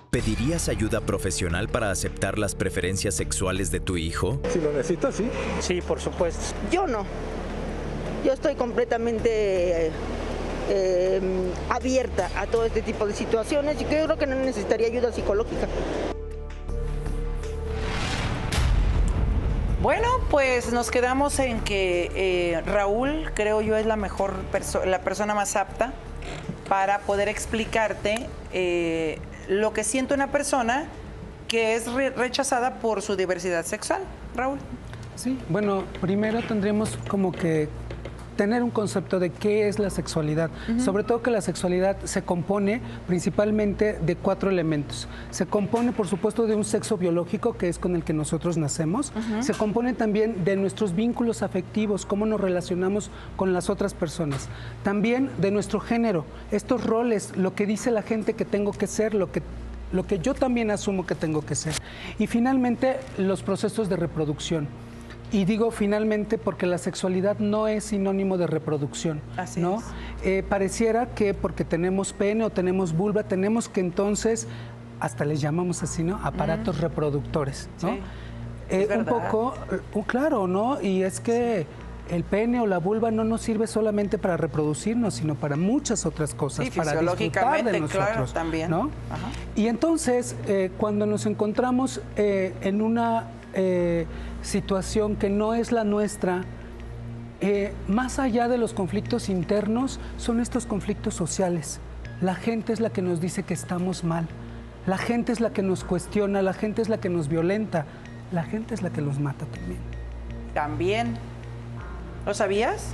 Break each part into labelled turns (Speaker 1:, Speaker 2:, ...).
Speaker 1: ¿Pedirías ayuda profesional para aceptar las preferencias sexuales de tu hijo?
Speaker 2: Si lo necesitas, sí.
Speaker 3: Sí, por supuesto.
Speaker 4: Yo no. Yo estoy completamente abierta a todo este tipo de situaciones y creo que no necesitaría ayuda psicológica.
Speaker 5: Bueno, pues nos quedamos en que Raúl, creo yo, es la mejor la persona más apta para poder explicarte lo que siente una persona que es rechazada por su diversidad sexual. Raúl.
Speaker 6: Sí, bueno, primero tendríamos como que tener un concepto de qué es la sexualidad. Sobre todo que la sexualidad se compone principalmente de 4 elementos. Se compone, por supuesto, de un sexo biológico, que es con el que nosotros nacemos. Se compone también de nuestros vínculos afectivos, cómo nos relacionamos con las otras personas. También de nuestro género, estos roles, lo que dice la gente que tengo que ser, lo que yo también asumo que tengo que ser. Y finalmente, los procesos de reproducción. Y digo finalmente porque la sexualidad no es sinónimo de reproducción,
Speaker 5: Así
Speaker 6: ¿no? Pareciera que porque tenemos pene o tenemos vulva, tenemos que entonces, hasta les llamamos así, ¿no? Aparatos reproductores, ¿no?
Speaker 5: Sí.
Speaker 6: Un poco, claro, ¿no? Y es que el pene o la vulva no nos sirve solamente para reproducirnos, sino para muchas otras cosas,
Speaker 5: Sí,
Speaker 6: para disfrutar de nosotros,
Speaker 5: claro, también.
Speaker 6: ¿no?
Speaker 5: Ajá.
Speaker 6: Y entonces, cuando nos encontramos en una situación que no es la nuestra, más allá de los conflictos internos, son estos conflictos sociales. La gente es la que nos dice que estamos mal, la gente es la que nos cuestiona, la gente es la que nos violenta, la gente es la que nos mata también.
Speaker 5: También. ¿Lo sabías?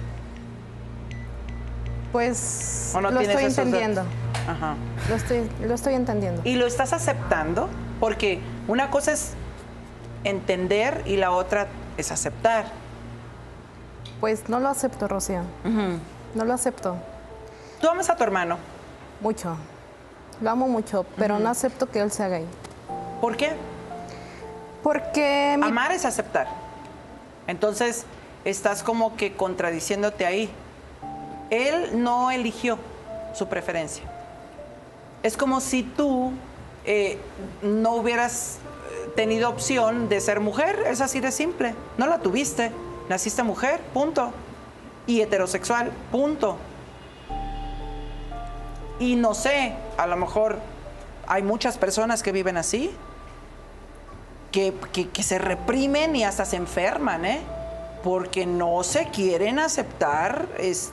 Speaker 7: Pues
Speaker 5: ¿O no
Speaker 7: lo
Speaker 5: tienes
Speaker 7: estoy
Speaker 5: esos
Speaker 7: entendiendo.
Speaker 5: Ajá.
Speaker 7: Lo estoy entendiendo.
Speaker 5: ¿Y lo estás aceptando? Porque una cosa es entender y la otra es aceptar.
Speaker 7: Pues no lo acepto, Rocío. No lo acepto.
Speaker 5: ¿Tú amas a tu hermano?
Speaker 7: Mucho. Lo amo mucho, pero no acepto que él sea gay.
Speaker 5: ¿Por qué?
Speaker 7: Porque
Speaker 5: Amar es aceptar. Entonces, estás como que contradiciéndote ahí. Él no eligió su preferencia. Es como si tú no hubieras tenido opción de ser mujer, es así de simple. No la tuviste, naciste mujer, punto. Y heterosexual, punto. Y no sé, a lo mejor hay muchas personas que viven así, que se reprimen y hasta se enferman, porque no se quieren aceptar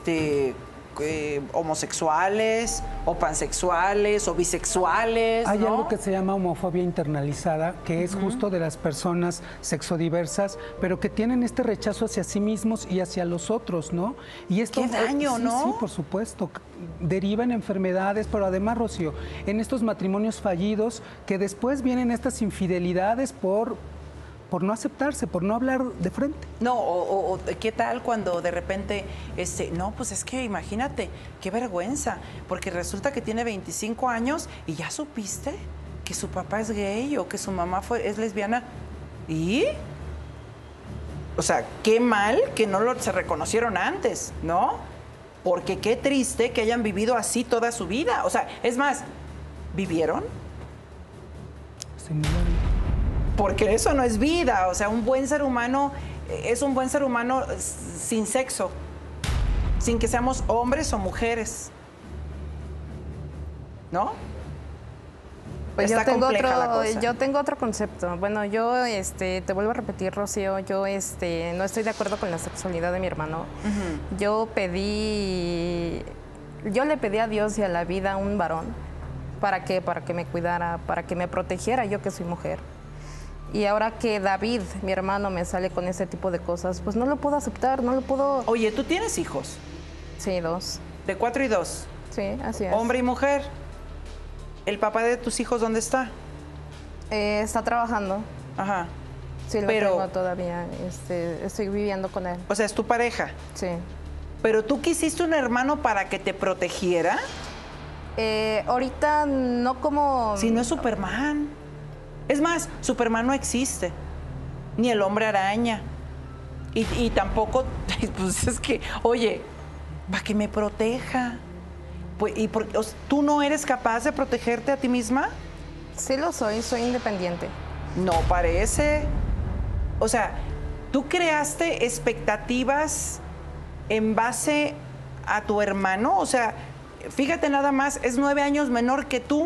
Speaker 5: homosexuales o pansexuales o bisexuales.
Speaker 6: Hay
Speaker 5: ¿no?
Speaker 6: algo que se llama homofobia internalizada, que es justo de las personas sexodiversas, pero que tienen este rechazo hacia sí mismos y hacia los otros, ¿no? Y esto,
Speaker 5: ¡Qué daño!,
Speaker 6: sí,
Speaker 5: ¿no?
Speaker 6: Sí, por supuesto. Deriva en enfermedades, pero además, Rocío, en estos matrimonios fallidos, que después vienen estas infidelidades por no aceptarse, por no hablar de frente.
Speaker 5: No, o qué tal cuando de repente, no, pues es que imagínate, qué vergüenza, porque resulta que tiene 25 años y ya supiste que su papá es gay o que su mamá es lesbiana. ¿Y? O sea, qué mal que no se reconocieron antes, ¿no? Porque qué triste que hayan vivido así toda su vida. O sea, es más, ¿vivieron?
Speaker 6: Sí, mira.
Speaker 5: Porque eso no es vida, o sea, un buen ser humano es un buen ser humano sin sexo, sin que seamos hombres o mujeres, ¿no?
Speaker 7: Pues
Speaker 5: Está compleja la cosa.
Speaker 7: yo tengo otro concepto. Bueno, yo te vuelvo a repetir, Rocío, yo no estoy de acuerdo con la sexualidad de mi hermano. Yo le pedí a Dios y a la vida un varón. ¿Para qué? Para que me cuidara, para que me protegiera, yo que soy mujer. Y ahora que David, mi hermano, me sale con ese tipo de cosas, pues no lo puedo aceptar, no lo puedo...
Speaker 5: Oye, ¿tú tienes hijos?
Speaker 7: Sí, 2.
Speaker 5: ¿De 4 y 2?
Speaker 7: Sí, así es.
Speaker 5: ¿Hombre y mujer? ¿El papá de tus hijos dónde está?
Speaker 7: Está trabajando.
Speaker 5: Ajá.
Speaker 7: Sí, lo
Speaker 5: Pero-
Speaker 7: tengo todavía. Estoy viviendo con él.
Speaker 5: O sea, es tu pareja.
Speaker 7: Sí.
Speaker 5: ¿Pero tú quisiste un hermano para que te protegiera?
Speaker 7: Ahorita no como...
Speaker 5: Si no es Superman. Es más, Superman no existe. Ni el hombre araña. Y tampoco, pues es que, oye, para que me proteja. Pues, ¿tú no eres capaz de protegerte a ti misma?
Speaker 7: Sí lo soy independiente.
Speaker 5: No parece. O sea, ¿tú creaste expectativas en base a tu hermano? O sea, fíjate nada más, es 9 años menor que tú.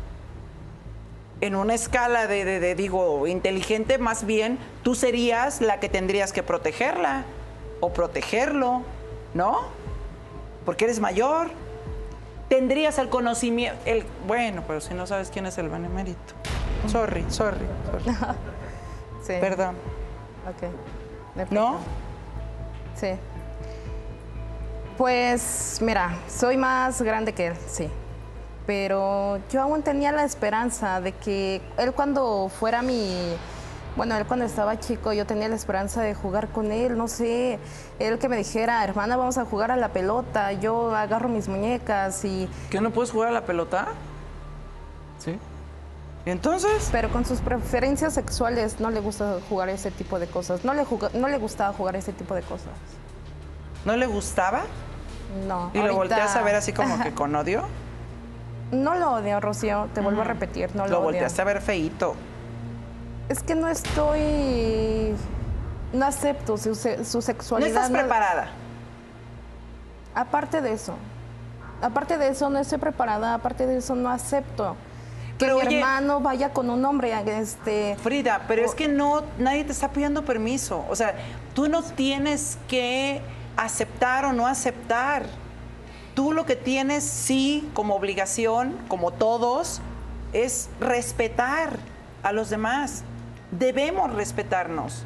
Speaker 5: En una escala digo, inteligente, más bien, tú serías la que tendrías que protegerla o protegerlo, ¿no? Porque eres mayor. Tendrías el conocimiento, bueno, pero si no sabes quién es el benemérito. Sorry.
Speaker 7: Sí.
Speaker 5: Perdón.
Speaker 7: Ok.
Speaker 5: ¿No?
Speaker 7: Sí. Pues, mira, soy más grande que él, sí. Pero yo aún tenía la esperanza de que él cuando fuera Bueno, él cuando estaba chico, yo tenía la esperanza de jugar con él, no sé, él que me dijera, hermana, vamos a jugar a la pelota, yo agarro mis muñecas y...
Speaker 5: ¿Que no puedes jugar a la pelota?
Speaker 6: Sí.
Speaker 5: ¿Y entonces?
Speaker 7: Pero con sus preferencias sexuales no le gusta jugar ese tipo de cosas, no le gustaba jugar ese tipo de cosas.
Speaker 5: ¿No le gustaba?
Speaker 7: No.
Speaker 5: ¿Y lo volteas a ver así como que con odio?
Speaker 7: No lo odio, Rocío, te vuelvo a repetir, no lo
Speaker 5: Lo
Speaker 7: odio.
Speaker 5: volteaste a ver feíto.
Speaker 7: Es que no acepto su
Speaker 5: No
Speaker 7: sexualidad.
Speaker 5: estás preparada.
Speaker 7: Aparte de eso no estoy preparada, aparte de eso no acepto que
Speaker 5: Pero,
Speaker 7: mi
Speaker 5: oye,
Speaker 7: hermano vaya con un hombre,
Speaker 5: Frida, pero es que nadie te está pidiendo permiso. O sea, tú no tienes que aceptar o no aceptar. Tú lo que tienes, sí, como obligación, como todos, es respetar a los demás. Debemos respetarnos.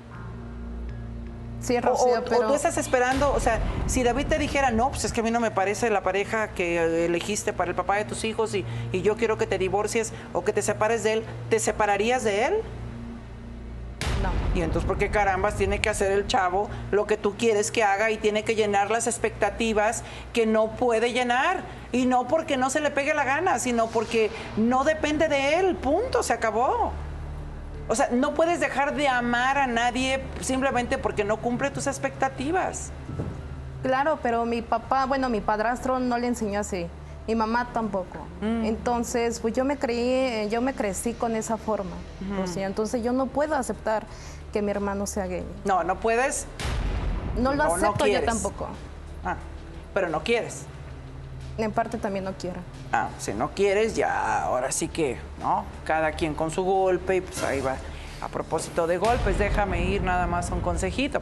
Speaker 7: Sí, Rocío,
Speaker 5: O
Speaker 7: pero...
Speaker 5: tú estás esperando, o sea, si David te dijera, no, pues es que a mí no me parece la pareja que elegiste para el papá de tus hijos y yo quiero que te divorcies o que te separes de él, ¿te separarías de él?
Speaker 7: No.
Speaker 5: Y entonces, ¿por qué carambas tiene que hacer el chavo lo que tú quieres que haga y tiene que llenar las expectativas que no puede llenar? Y no porque no se le pegue la gana, sino porque no depende de él, punto, se acabó. O sea, no puedes dejar de amar a nadie simplemente porque no cumple tus expectativas.
Speaker 7: Claro, pero mi padrastro no le enseñó así. Mi mamá tampoco. Entonces, pues yo me crecí con esa forma. Rocío. Entonces yo no puedo aceptar que mi hermano sea gay.
Speaker 5: No, no puedes.
Speaker 7: No lo
Speaker 5: O no
Speaker 7: acepto yo
Speaker 5: quieres.
Speaker 7: tampoco.
Speaker 5: Ah, pero no quieres.
Speaker 7: En parte también no quiero.
Speaker 5: Ah, si no quieres, ya ahora sí que, ¿no? Cada quien con su golpe y pues ahí va. A propósito de golpes, déjame ir nada más a un consejito.